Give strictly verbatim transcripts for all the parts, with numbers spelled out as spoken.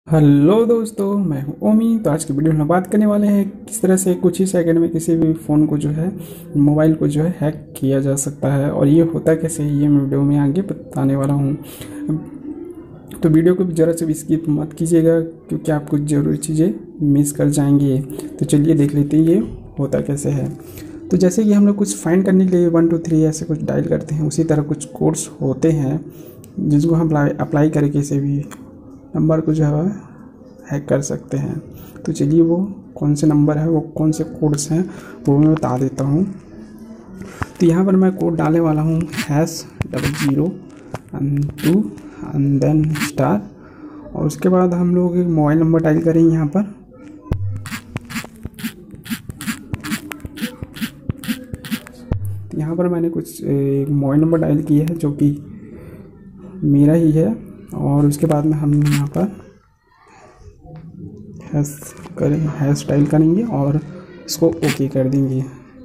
Hello दोस्तों, मैं हूं ओमी। तो आज की वीडियो में बात करने वाले हैं किस तरह से कुछ ही सेकंड में किसी भी फ़ोन को जो है मोबाइल को जो है हैक किया जा सकता है और ये होता कैसे है, ये मैं वीडियो में आगे बताने वाला हूं। तो वीडियो को ज़रा से भी स्किप मत कीजिएगा क्योंकि आप कुछ ज़रूरी चीज़ें मिस कर जाएंगे। तो चलिए देख लेते हैं ये होता कैसे है। तो जैसे कि हम लोग कुछ फाइंड करने के लिए वन टू थ्री ऐसे कुछ डायल करते हैं, उसी तरह कुछ कोड्स होते हैं जिसको हम अप्लाई करके किसी भी नंबर को जो है हैक कर सकते हैं। तो चलिए वो कौन से नंबर है, वो कौन से कोड्स हैं वो मैं बता देता हूँ। तो यहाँ पर मैं कोड डालने वाला हूँ hash double zero and two and then star, और उसके बाद हम लोग एक मोबाइल नंबर डायल करेंगे यहाँ पर। तो यहाँ पर मैंने कुछ एक मोबाइल नंबर डायल किया है जो कि मेरा ही है, और उसके बाद में हम यहाँ पर हैश करें हैश डायल करेंगे और इसको ओके कर देंगे।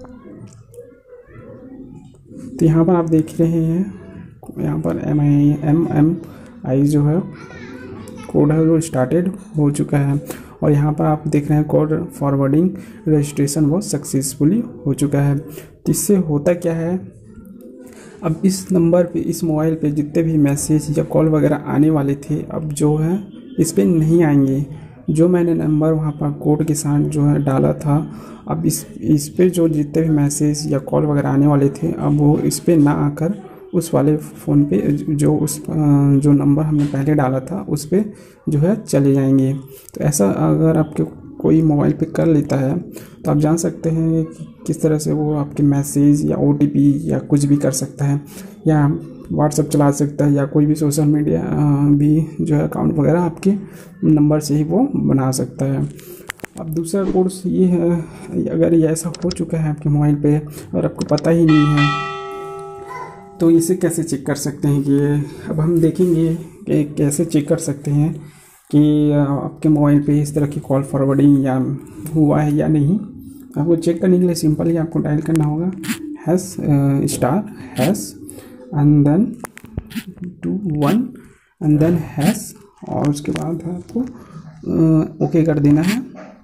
तो यहाँ पर आप देख रहे हैं यहाँ पर M I M M I जो है कोड है वो स्टार्टेड हो चुका है, और यहाँ पर आप देख रहे हैं कोड फॉरवर्डिंग रजिस्ट्रेशन वो सक्सेसफुली हो चुका है। तो इससे होता क्या है, अब इस नंबर पे इस मोबाइल पे जितने भी मैसेज या कॉल वगैरह आने वाले थे अब जो है इस पर नहीं आएंगे। जो मैंने नंबर वहाँ पर कोड के साथ जो है डाला था, अब इस इस पे जो जितने भी मैसेज या कॉल वगैरह आने वाले थे अब वो इस पे ना आकर उस वाले फ़ोन पे जो उस जो नंबर हमने पहले डाला था उस पे जो है चले जाएंगे। तो ऐसा अगर आपके कोई मोबाइल पे कर लेता है तो आप जान सकते हैं कि किस तरह से वो आपके मैसेज या ओ टी पी या कुछ भी कर सकता है, या व्हाट्सएप चला सकता है, या कोई भी सोशल मीडिया भी जो है अकाउंट वगैरह आपके नंबर से ही वो बना सकता है। अब दूसरा कोर्स ये है, अगर ये ऐसा हो चुका है आपके मोबाइल पे और आपको पता ही नहीं है तो इसे कैसे चेक कर सकते हैं कि अब हम देखेंगे कि कैसे चेक कर सकते हैं कि आपके मोबाइल पे इस तरह की कॉल फॉरवर्डिंग या हुआ है या नहीं। आपको चेक करने के लिए सिंपल ही आपको डायल करना होगा hash star hash and then two one and then hash, और उसके बाद आपको ओके कर देना है।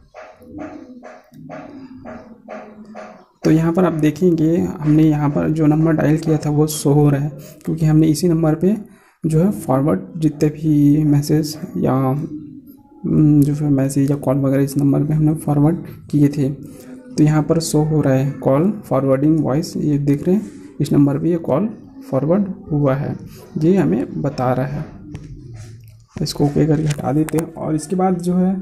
तो यहाँ पर आप देखेंगे हमने यहाँ पर जो नंबर डायल किया था वो शो हो रहा है क्योंकि हमने इसी नंबर पे जो है फॉरवर्ड जितने भी मैसेज या जो है मैसेज या कॉल वगैरह इस नंबर पे हमने फॉरवर्ड किए थे। तो यहाँ पर शो हो रहा है कॉल फॉरवर्डिंग वॉइस, ये देख रहे हैं इस नंबर पे ये कॉल फॉरवर्ड हुआ है, ये हमें बता रहा है। इसको ओके करके हटा देते हैं, और इसके बाद जो है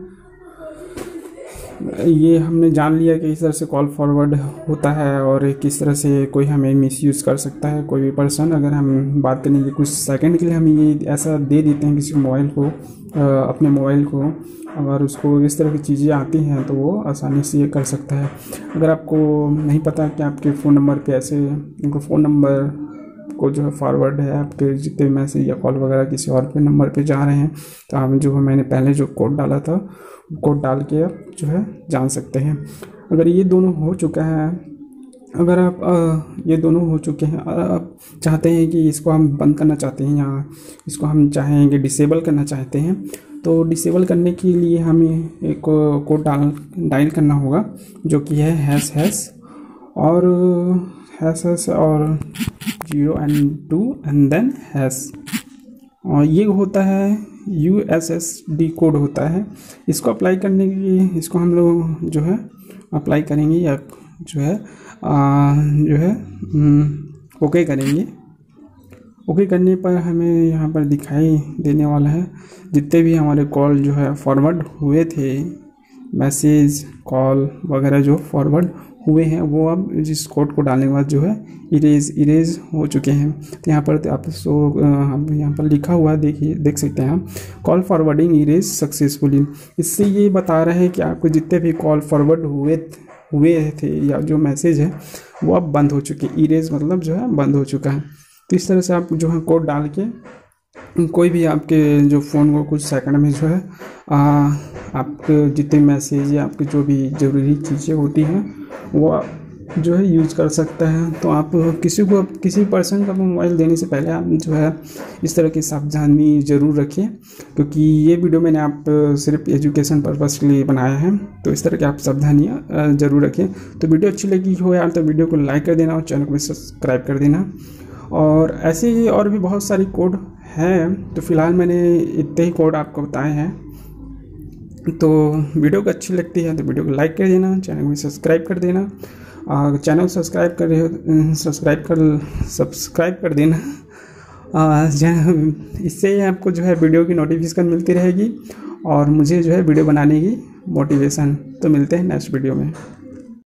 ये हमने जान लिया कि इस तरह से कॉल फॉरवर्ड होता है और किस तरह से कोई हमें मिसयूज़ कर सकता है कोई भी पर्सन। अगर हम बात करें कि कुछ सेकंड के लिए हम ये ऐसा दे देते हैं किसी मोबाइल को, अपने मोबाइल को, अगर उसको इस तरह की चीज़ें आती हैं तो वो आसानी से ये कर सकता है। अगर आपको नहीं पता कि आपके फ़ोन नंबर पे ऐसे उनको फ़ोन नंबर को जो है फॉरवर्ड है आपके जितने मैसेज या कॉल वगैरह किसी और पे नंबर पे जा रहे हैं, तो हम जो है मैंने पहले जो कोड डाला था कोड डाल के आप जो है जान सकते हैं। अगर ये दोनों हो चुका है, अगर आप आ, ये दोनों हो चुके हैं और आप चाहते हैं कि इसको हम बंद करना चाहते हैं या इसको हम चाहेंगे डिसेबल करना चाहते हैं, तो डिसेबल करने के लिए हमें एक कोड डाल डायल करना होगा जो कि है हैश हैश और हैश हैश और zero and two and then hash, और ये होता है U S S D code होता है। इसको अप्लाई करने के लिए इसको हम लोग जो है अप्लाई करेंगे या जो है आ, जो है ओके करेंगे। ओके करने पर हमें यहाँ पर दिखाई देने वाला है जितने भी हमारे कॉल जो है फॉरवर्ड हुए थे, मैसेज कॉल वगैरह जो फॉरवर्ड हुए हैं वो अब जिस कोड को डालने के बाद जो है इरेज इरेज हो चुके हैं। तो यहाँ पर तो आप सो यहाँ पर लिखा हुआ देखिए देख सकते हैं हम कॉल फॉरवर्डिंग इरेज सक्सेसफुली। इससे ये बता रहे हैं कि आपको जितने भी कॉल फॉरवर्ड हुए हुए थे या जो मैसेज है वो अब बंद हो चुके, इरेज मतलब जो है बंद हो चुका है। तो इस तरह से आप जो है कोड डाल के कोई भी आपके जो फ़ोन को कुछ सेकंड में जो है आ, आपके जितने मैसेज या आपके जो भी ज़रूरी चीज़ें होती हैं वो जो है यूज कर सकता है। तो आप किसी को किसी पर्सन का मोबाइल देने से पहले आप जो है इस तरह की सावधानी ज़रूर रखिए, क्योंकि ये वीडियो मैंने आप सिर्फ एजुकेशन पर्पज़ के लिए बनाया है। तो इस तरह की आप सावधानियाँ ज़रूर रखिए। तो वीडियो अच्छी लगी हो यार तो वीडियो को लाइक कर देना और चैनल को भी सब्सक्राइब कर देना। और ऐसे ही और भी बहुत सारी कोड हैं, तो फिलहाल मैंने इतने ही कोड आपको बताए हैं। तो वीडियो को अच्छी लगती है तो वीडियो को लाइक कर देना, चैनल को भी सब्सक्राइब कर देना। और चैनल सब्सक्राइब कर रहे हो सब्सक्राइब कर सब्सक्राइब कर देना। इससे आपको जो है वीडियो की नोटिफिकेशन मिलती रहेगी और मुझे जो है वीडियो बनाने की मोटिवेशन। तो मिलते हैं नेक्स्ट वीडियो में।